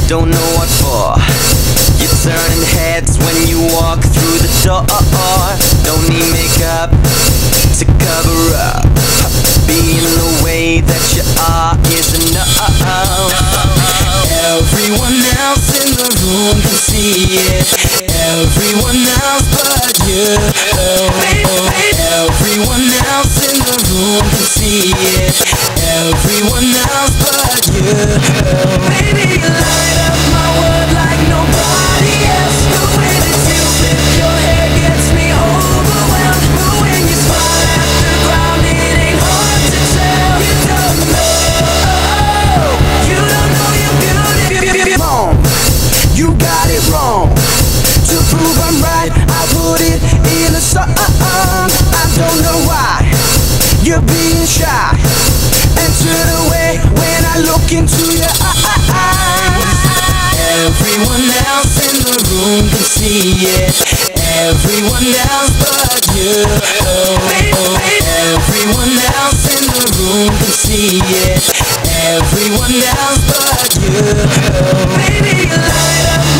don't know what for. You're turning heads when you walk through the door. Don't need makeup to cover up. Being the way that you are is enough. Everyone else in the room can see it. Everyone else but you. Everyone else in the room can see it. Everyone else but you. Baby, you light up my world like nobody else. The way that you flip your hair gets me overwhelmed. But when you smile at the ground, it ain't hard to tell. You don't know, you don't know you're beautiful. Wrong, you got it wrong. To prove I'm right, I put it in a song. I don't know why you're being shy and turn away when I look into your eyes. Everyone else in the room can see it. Everyone else but you. Everyone else in the room can see it. Everyone else but you. Baby, you light up